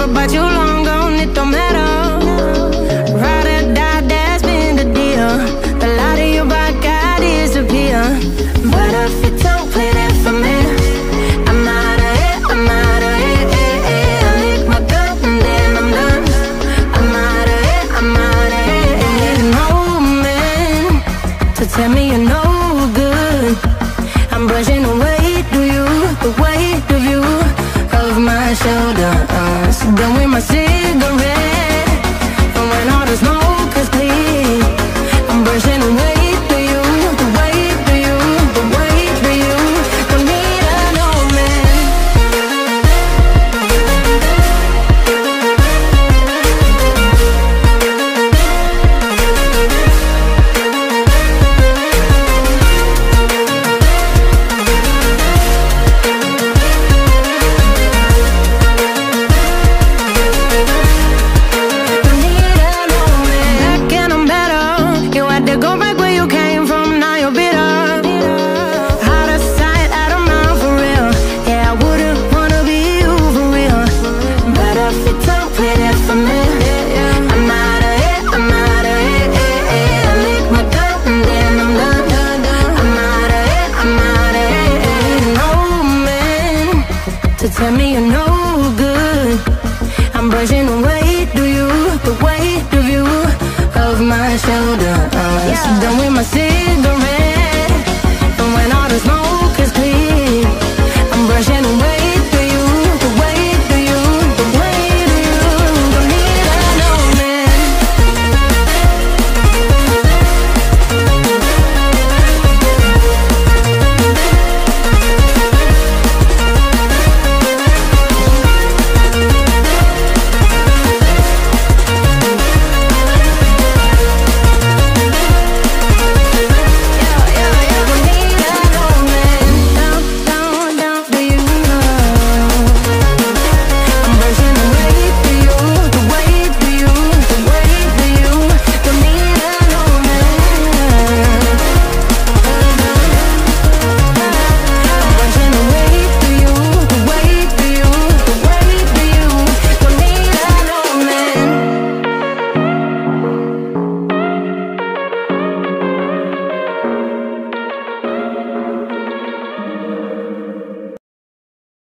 but you long gone, it don't matter. Ride or die, that's been the deal. The light of your back, I disappear. But if you don't play that for me, I'm out of it, I'm out of it. I lick my gun and then I'm done. I'm out of it, I'm out of it. And no man to tell me you're no good. I'm brushing the weight of you, the weight of you, of my shoulders. Done with my cigarette, and when all the smoke is clear, I'm brushing the weight of you, the weight of you, the weight of you. Don't need a no man. Tell me you're no good. I'm brushing the weight of you, the weight of you, of my shoulders. Done with my cigarette.